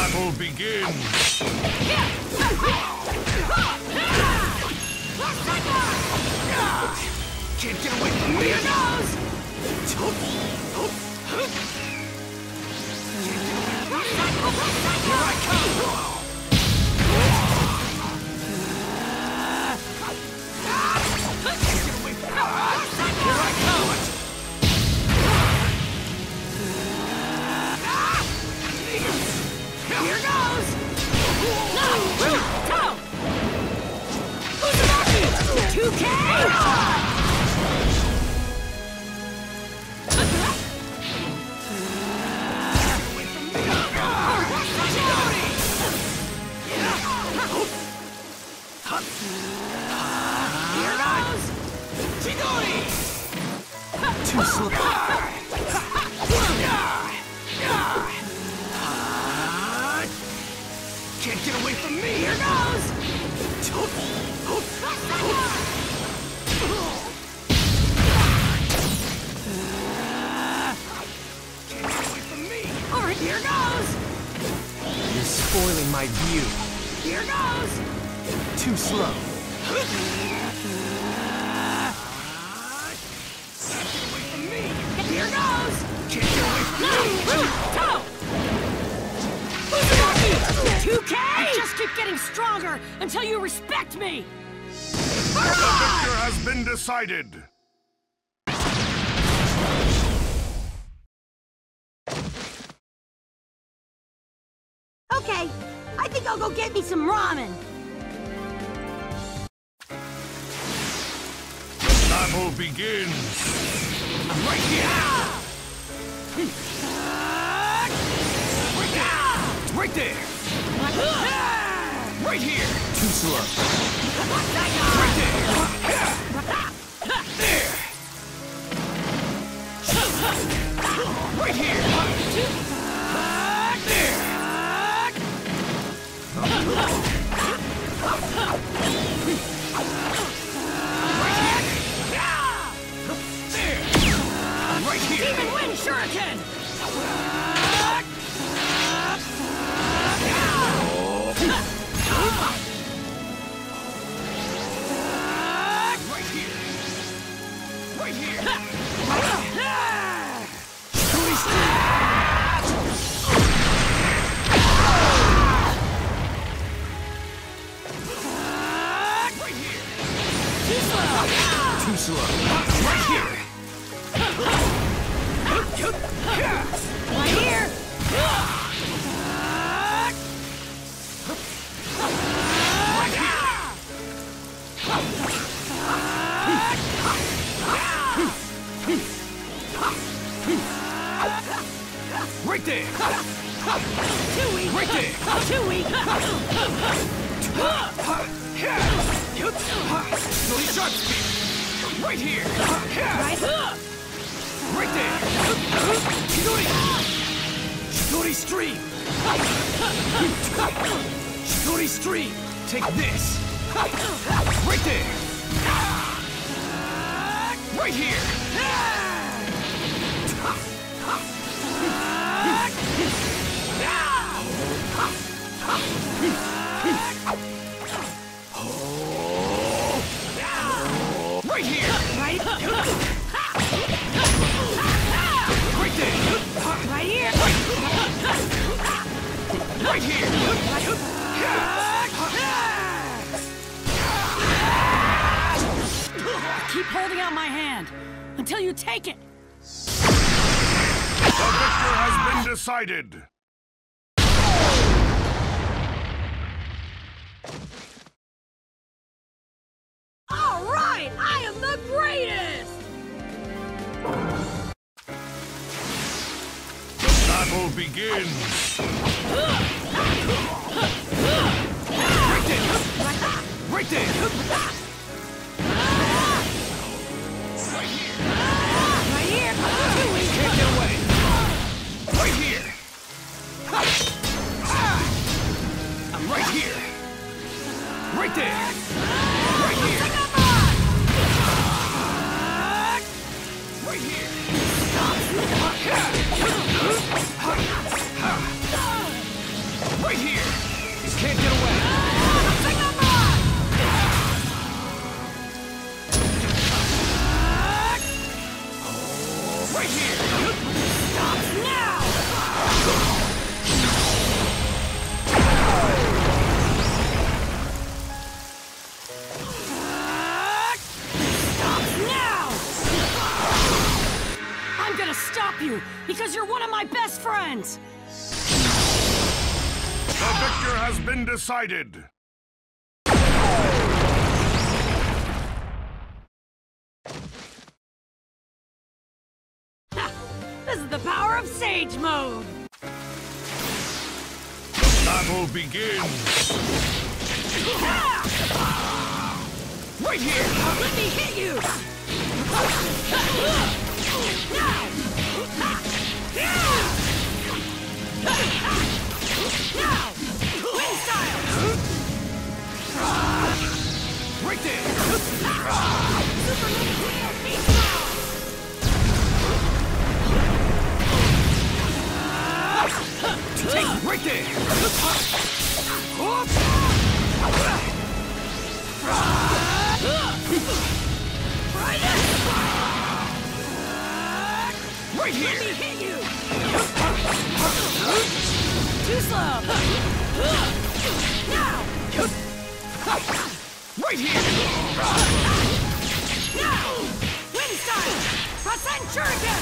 Battle begins! Can't get away from me! Here goes! Here I come! Can't get away from me! Here I come! Here goes! Go! Uzumaki! 2K! Here goes! Chidori! Too slow. Can't get away from me! Here goes! Can't get away from me! Or here goes! You're spoiling my view. Here goes! Too slow. Can't get away from me! Here goes! Can't get away from me! Go! Uzumaki! 2K! I just keep getting stronger until you respect me! The victor has been decided! Okay, I think I'll go get me some ramen. Battle begins! I'm right here! Right there! Right here! Too slow. Right there! There! Right here! There! Right here! Demon Wind Shuriken! Right here! Right here! Right here! Too slow! Too slow. Right here! Right here! Right there! Too weak! Right there! Too weak! No sharp speed! Right here! Right? Right there! Chidori! Chidori Stream! Chidori Stream! Take this! Right there! Right here! Right here! Right? Right there! Right here! Right here! Keep holding out my hand until you take it! The victor has been decided! All right! I am the greatest! Battle begins! Right there! Right here! Too weak! Can't get away! Right here! I'm right here! Right there! Right here! Right here! my best friends! The victor has been decided! This is the power of Sage Mode! Battle begins! Right here! Let me hit you! Now! Wind style! Right there! Super Nintendo Beat Style! Take right there! Right here! Let me hit you! Too slow! Now! Right here! Now! Wind style! Percent Shuriken!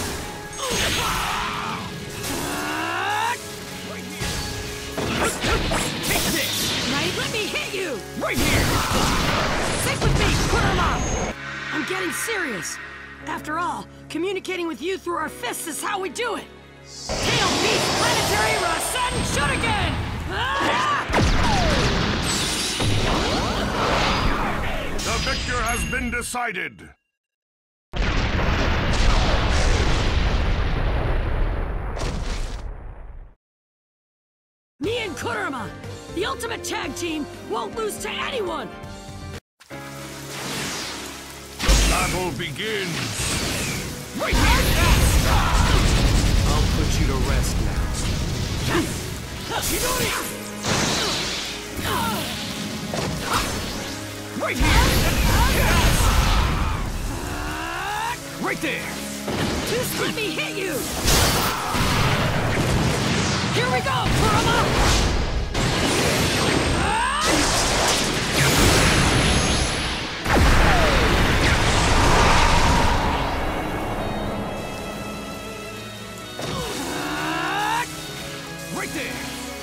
Take this! Right? Let me hit you! Right here! Stick with me, Kurama! I'm getting serious. After all, communicating with you through our fists is how we do it. Tail Beast Planetary Rasen Shuriken! The victor has been decided! Me and Kurama, the ultimate tag team, won't lose to anyone! Battle begins! Right here! I'll put you to rest now. Chidori! Right here! Right there! Just let me hit you! Here we go, Kurama! Right there!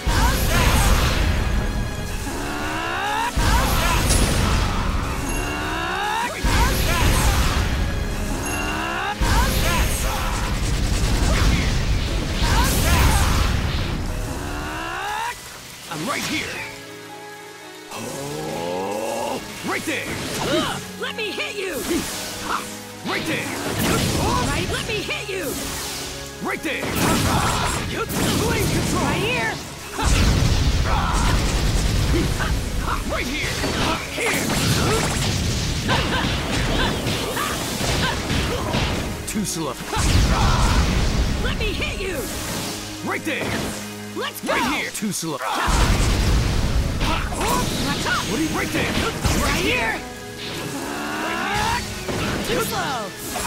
I'm right here! Oh! Right there! Let me hit you! Right there! Right, let me hit you! Right there! Flame control! Right here! Right here! Here! Too slow. Let me hit you! Right there! Let's go! Right here! Too slow. On top! What are you? Right there! Right here! Too slow!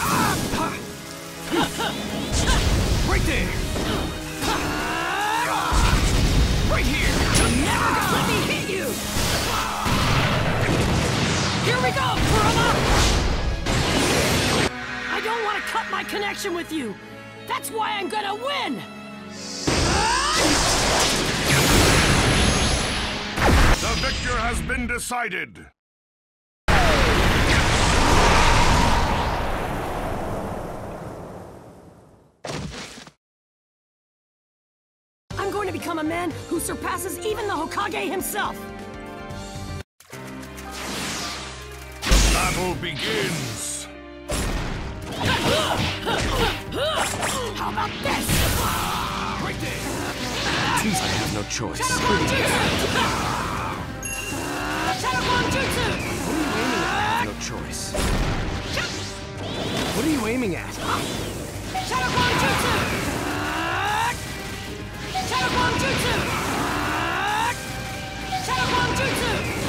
Right there! Right here! Never go! Let me hit you! Here we go, Kurama! I don't want to cut my connection with you. That's why I'm gonna win! The victor has been decided! I'm going to become a man who surpasses even the Hokage himself! Battle begins! How about this? Right there! I have no choice. Shadowclone Jutsu! No choice. What are you aiming at? Shadowclone Jutsu! Shadowclone Jutsu! Shadowclone Jutsu!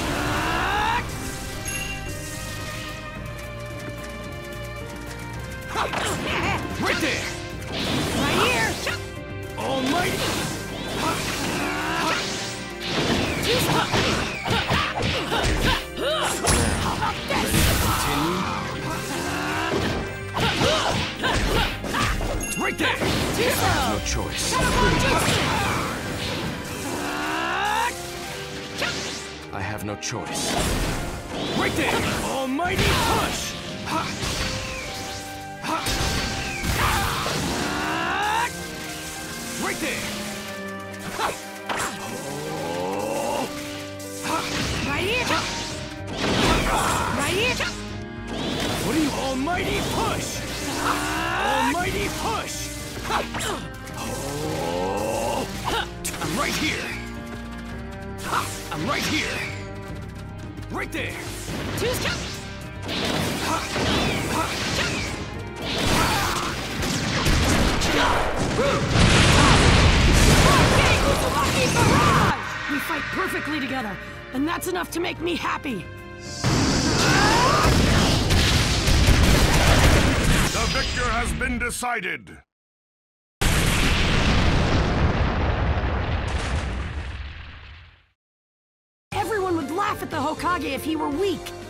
Right there! Right here! Almighty! How about this? Continue. Right there! choice. I have no choice. Right there! Almighty push! Ha! Ha! Right there! Ha! Oh! Ha! Right here. Right here. What are you? Almighty push! Almighty push! Oh! I'm right here! I'm right here! Right there! Two step. We fight perfectly together, and that's enough to make me happy. The victor has been decided. Everyone would laugh at the Hokage if he were weak.